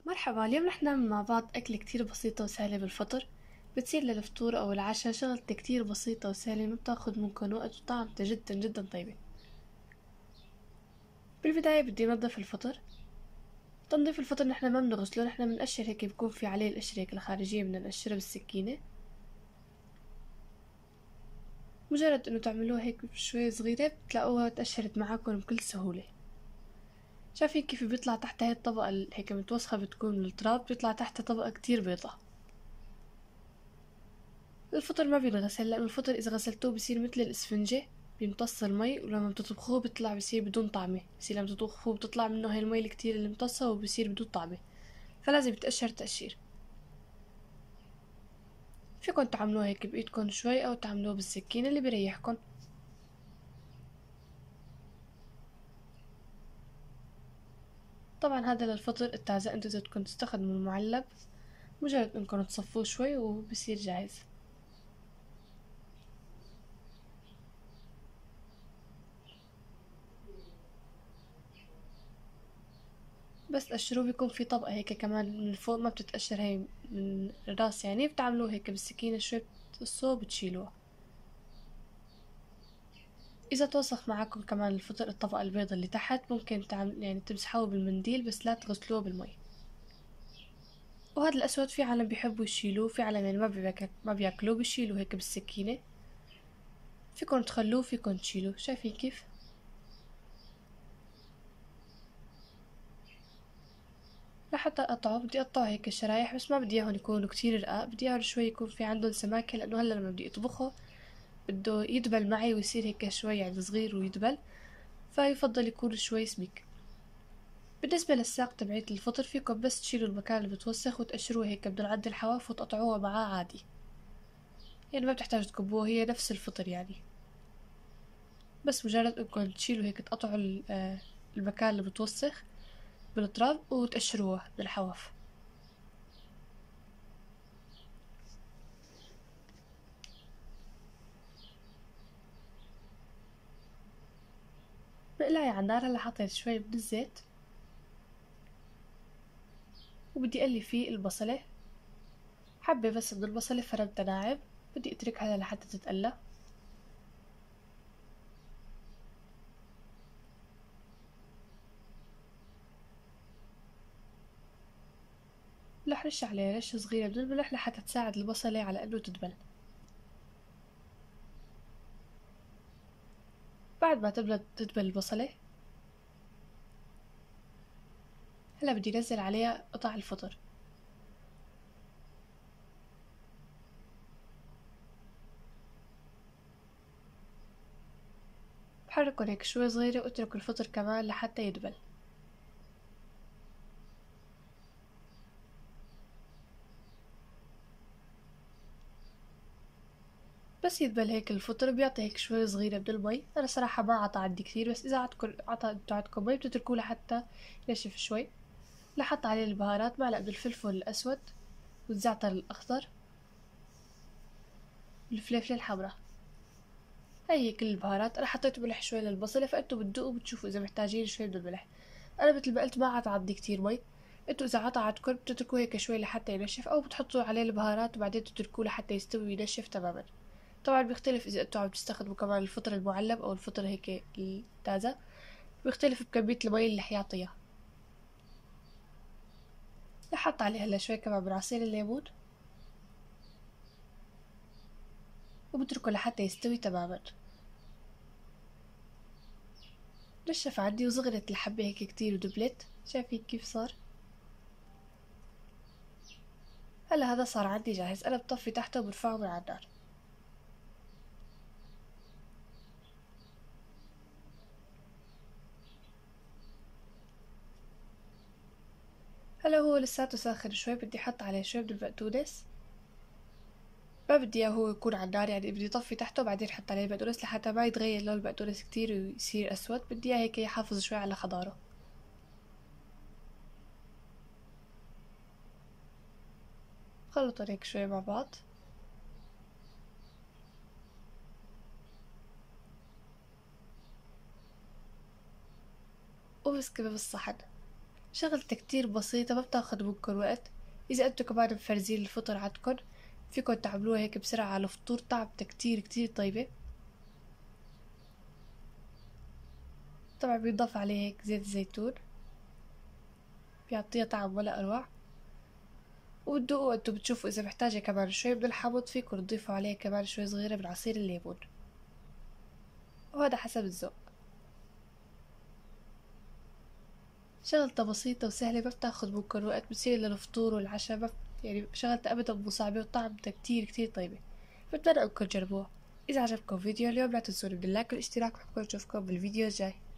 مرحبا، اليوم رح نعمل مع بعض أكلة كتير بسيطة وسهلة بالفطر. بتصير للفطور أو العشاء، شغلتها كتير بسيطة وسهلة، ما بتاخد منكن وقت، وطعمتها جدا جدا طيبة. بالبداية بدي نضف الفطر. تنظيف الفطر نحنا ما بنغسله، نحنا بنقشر هيك، بيكون في عليه القشرة هيك الخارجية، بدنا نقشرها بالسكينة. مجرد انه تعملوها هيك شوي صغيرة بتلاقوها تقشرت معاكم بكل سهولة. شايفين كيف بيطلع تحت هاي الطبقة هيك متوسخة، بتكون من التراب بيطلع تحتها طبقة كتير بيضة. الفطر ما بينغسل، لأنه الفطر إذا غسلتوه بصير مثل الإسفنجة، بيمتص المي، ولما بتطبخوه بيطلع بصير بدون طعمة. بصير لما تطبخوه بتطلع منه هاي المي الكتير اللي متصة، وبصير بدون طعمة. فلازم يتقشر تقشير. فيكن تعملوه هيك بإيدكن شوي، أو تعملوه بالسكينة اللي بيريحكن. طبعا هذا للفطر التازة. انتو إذا بدكن تستخدموا المعلب، مجرد انكم تصفوه شوي وبصير جاهز. بس تقشروه بيكون في طبقة هيك كمان من فوق، ما بتتقشر هي من الراس، يعني بتعملوه هيك بالسكينة شوي، بتقصوه وبتشيلوه. إذا توسخ معاكم كمان الفطر الطبقة البيضة اللي تحت، ممكن تعمل يعني تمسحوه بالمنديل، بس لا تغسلوه بالمي. وهذا الأسود في عالم بيحبوا يشيلوه، في عالم يعني ما بياكلوه، بيشيلوه هيك بالسكينة. فيكن تخلوه، فيكن تشيلوه. شايفين كيف؟ لحتى أقطعه بدي أقطعه هيك شرايح، بس ما بدي إياهم يكونوا كتير رقاق، بدي إياهم شوي يكون في عندهم سماكة، لأنه هلا لما بدي أطبخه بده يدبل معي ويصير هيك شوي يعني صغير ويدبل، فيفضل يكون شوي سميك. بالنسبة للساق تبعية الفطر، فيكم بس تشيلوا المكان اللي بتوسخ وتقشروه هيك بدون عد الحواف، وتقطعوها معاه عادي. يعني ما بتحتاجوا تكبوها، هي نفس الفطر يعني. بس مجرد انكم تشيلوا هيك تقطعوا المكان اللي بتوسخ بالتراب، وتقشروها بالحواف. بقلاية على النار. هلا حطيت شوي من الزيت، وبدي اقلي فيه البصلة. حبة بس من البصلة فرمتها ناعم، بدي اتركها لحتى تتقلى. رح رش عليها رشة صغيرة من الملح لحتى تساعد البصلة على انه تدبل. بعد ما تدبل البصلة، هلا بدي انزل عليها قطع الفطر. بحركن هيك شوي صغيرة، واترك الفطر كمان لحتى يدبل. بس يدبل هيك الفطر، بيعطي هيك شوي صغيرة من المي. أنا صراحة ما عطى عندي كثير، بس إذا عطى مي بتتركوه لحتى ينشف شوي. لحط عليه البهارات، معلقة من الفلفل الأسود، والزعتر الأخضر، والفلفلة الحمراء. هي كل البهارات. أنا حطيت ملح شوي للبصلة، فأنتوا بتدوقوا بتشوفوا إذا محتاجين شوي من الملح. أنا مثل ما قلت ما عطى عندي كتير مي. انتوا إذا عطى عندكم بتتركوه هيك شوي لحتى ينشف، أو بتحطوا عليه البهارات وبعدين تتركوه لحتى يستوي وينشف تماما. طبعا بيختلف إذا انتوا عم تستخدموا كمان الفطر المعلب أو الفطر هيك التازة، بيختلف بكمية المي اللي حيعطيها. نحط عليه هلا شوي كمان من عصير الليمون، وبتركه لحتى يستوي تماما. نشف عندي وصغرت الحبة هيك كتير ودبلت. شايفين كيف صار؟ هلا هذا صار عندي جاهز. أنا بطفي تحته وبرفعه من على النار. هلا هو لساته ساخن شوي، بدي أحط عليه شوي من البقدونس. ما بدي اياه هو يكون على النار، يعني بدي طفي تحته وبعدين احط عليه البقدونس لحتى ما يتغير لون البقدونس كتير ويصير اسود. بدي اياه هيك يحافظ شوي على خضاره. خلطوا هيك شوي مع بعض، وبسكبه بالصحن. شغلة كتير بسيطة ما بتاخد منكن وقت. إذا انتو كمان مفرزين الفطر عندكن فيكن تعملوها هيك بسرعة على الفطور، طعمتها كتير كتير طيبة. طبعا بيضاف عليه هيك زيت الزيتون، بيعطيها طعم ولا أروع. وتدوقوا انتو بتشوفوا إذا محتاجة كمان شوي من الحامض فيكن تضيفوا عليه كمان شوي صغيرة من عصير الليمون، وهذا حسب الذوق. شغلتها بسيطة وسهلة ما بتاخد منكن وقت، بتصير للفطور والعشاء يعني شغلتها أبدا مو صعبة وطعمتها كتير كتير طيبة. بتمنى انكم تجربوها. إذا عجبكم فيديو اليوم لا تنسوني من اللايك والاشتراك، ونحكي نشوفكم بالفيديو الجاي.